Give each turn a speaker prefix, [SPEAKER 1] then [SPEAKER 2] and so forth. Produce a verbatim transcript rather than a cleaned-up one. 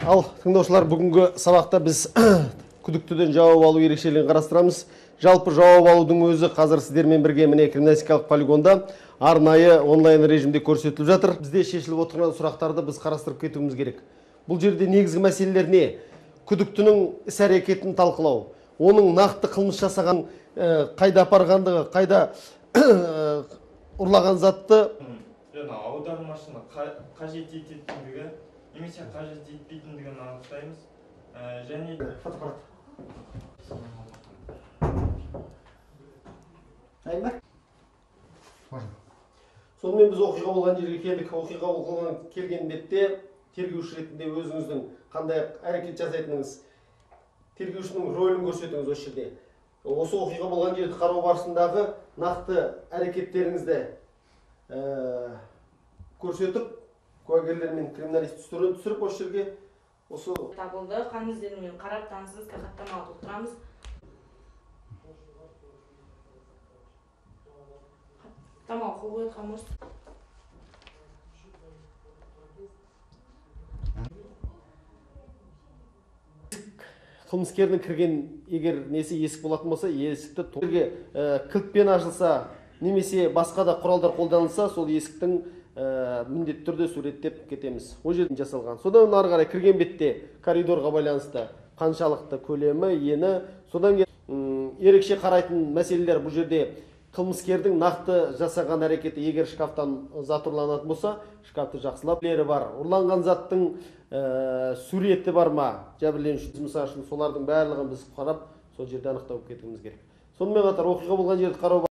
[SPEAKER 1] Ал, тыңдаушылар, бүгінгі сабақта біз күдіктіден жауап алу ерекшелігін қарастырамыз. Жалпы жауап алудың өзі қазір сіздермен бірге міне криминалистикалық полигонда арнайы онлайн режимде көрсетіліп жатыр. Бізде шешіліп отырған сұрақтарды біз қарастырып кетуіміз керек. Бұл жерде негізгі мәселелер не? Күдіктінің іс-әрекетін талқылау, оның нақты қылмыс жасаған қайда апарғандығы, қайда ұрлаған затты
[SPEAKER 2] аудармашыны қажет ететіндігі немесе қажет етпейтіндігін анықтаймыз. Және
[SPEAKER 1] фотоаппарат. Сонымен біз оқиға болған жерге келдік. Оқиға болған келген бетте тергеуші ретінде өзіңіздің қандай әрекет жасайтыныңыз, тергеушінің рөлін көрсетіңіз осы жерде. Осы оқиға болған жерді қарау барысындағы нақты әрекеттеріңізді көрсетіп, куәгерлер мен криминалист түстерін түсіріп осы жерге осы
[SPEAKER 3] табылды. Қан іздерімен қарап танысыз, хаттамаға толтырамыз. Хаттамаға қол қойған болсын.
[SPEAKER 1] Қылмыскердің кірген егер несі есік болатын болса, есікті торге кілтпен ашылса, немесе басқа да құралдар қолданылса, сол есіктің міндетті түрде суреттеп кетеміз. Ол жерден жасалған. Содан ары қарай кірген бетте коридорға байланысты қаншалықты көлемі, ені, содан кейін ерекше қарайтын мәселелер бұл жерде қылмыскердің нақты жасаған әрекеті. Егер шкафтан зат ұрланатын болса, шкафты жақсылап білері бар. Ұрланған заттың суреті бар ма? Жәбірленуші, мысалы, солардың барлығын біз қарап, сол жерде анықтап кетуіміз керек. Сонымен қатар оқиға болған жерді қарау